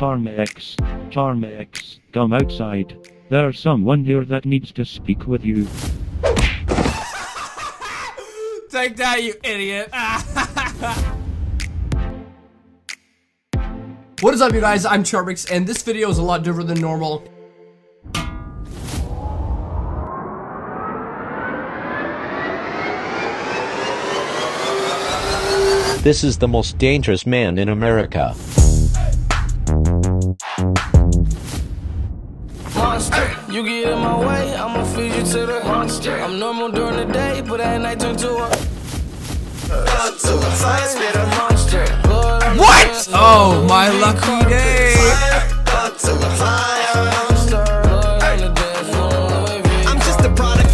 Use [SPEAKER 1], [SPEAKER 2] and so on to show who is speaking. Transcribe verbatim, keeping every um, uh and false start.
[SPEAKER 1] Charmx, Charmx, come outside. There's someone here that needs to speak with you.
[SPEAKER 2] Take that, you idiot. What is up, you guys? I'm Charmx, and this video is a lot different than normal.
[SPEAKER 3] This is the most dangerous man in America.
[SPEAKER 4] Monster, you get in my way, I'ma feed you to the monster. I'm normal during the day, but at night turn to a to a fire spit a monster.
[SPEAKER 2] What? Oh, my lucky day.
[SPEAKER 4] To a fire monster. I'm just a product.